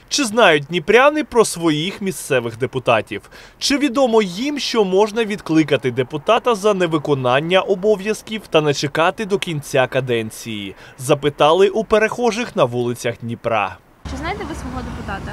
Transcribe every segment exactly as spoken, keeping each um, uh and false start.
Чи знають дніпряни про своїх місцевих депутатів? Чи відомо їм, що можна відкликати депутата за невиконання обов'язків та не чекати до кінця каденції? Запитали у перехожих на вулицях Дніпра. Чи знаєте ви свого депутата?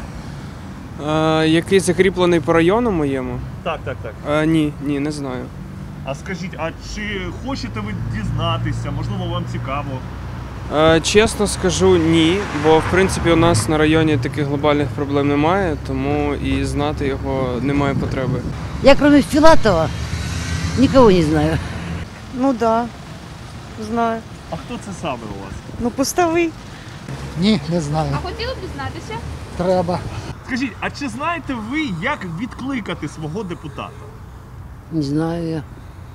Е, який закріплений по району моєму? Так, так, так. Е, ні, ні, не знаю. А скажіть, а чи хочете ви дізнатися? Можливо, вам цікаво? Е, чесно скажу, ні, бо в принципі у нас на районі таких глобальних проблем немає, тому і знати його немає потреби. Я кроме Филатова никого не знаю. Ну да, знаю. А хто це саме у вас? Ну постовий. Ні, не знаю. А хотіли б дізнатися? Треба. Скажіть, а чи знаєте ви, як відкликати свого депутата? Не знаю я.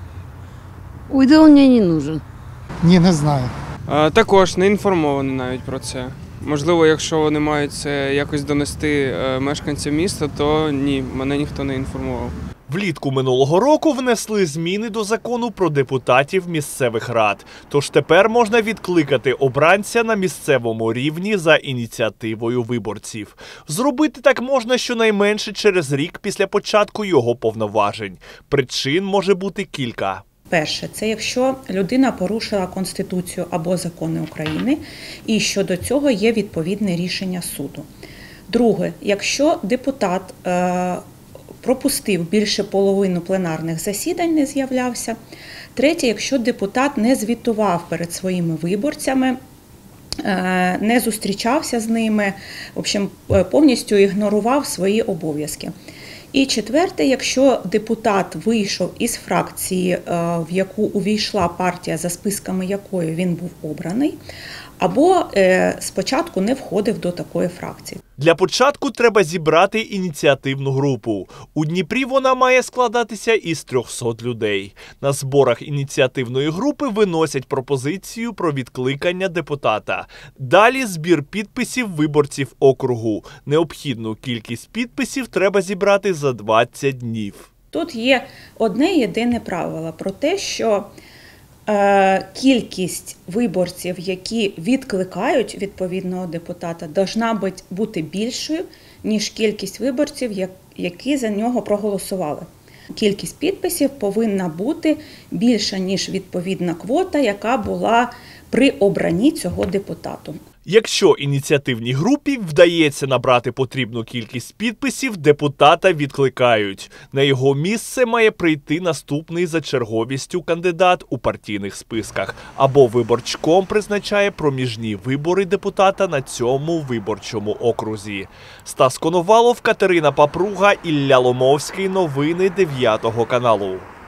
Ой, да он мне не нужен. Ні, не знаю. Е, також не інформований навіть про це. Можливо, якщо вони мають це якось донести е, мешканцям міста, то ні, мене ніхто не інформував. Влітку минулого року внесли зміни до закону про депутатів місцевих рад. Тож тепер можна відкликати обранця на місцевому рівні за ініціативою виборців. Зробити так можна щонайменше через рік після початку його повноважень. Причин може бути кілька. Перше, це якщо людина порушила Конституцію або закони України, і щодо цього є відповідне рішення суду. Друге, якщо депутат е, пропустив більше половину пленарних засідань, не з'являвся. Третє, якщо депутат не звітував перед своїми виборцями, е, не зустрічався з ними, в общем, повністю ігнорував свої обов'язки. І четверте, якщо депутат вийшов із фракції, в яку увійшла партія, за списками якої він був обраний, або спочатку не входив до такої фракції. Для початку треба зібрати ініціативну групу. У Дніпрі вона має складатися із трьохсот людей. На зборах ініціативної групи виносять пропозицію про відкликання депутата. Далі збір підписів виборців округу. Необхідну кількість підписів треба зібрати за двадцять днів. Тут є одне єдине правило про те, що кількість виборців, які відкликають відповідного депутата, повинна бути більшою, ніж кількість виборців, які за нього проголосували. Кількість підписів повинна бути більша, ніж відповідна квота, яка була при обранні цього депутату. Якщо ініціативній групі вдається набрати потрібну кількість підписів, депутата відкликають. На його місце має прийти наступний за черговістю кандидат у партійних списках. Або виборчком призначає проміжні вибори депутата на цьому виборчому окрузі. Стас Коновалов, Катерина Папруга, Ілля Ломовський. Новини дев'ятого каналу.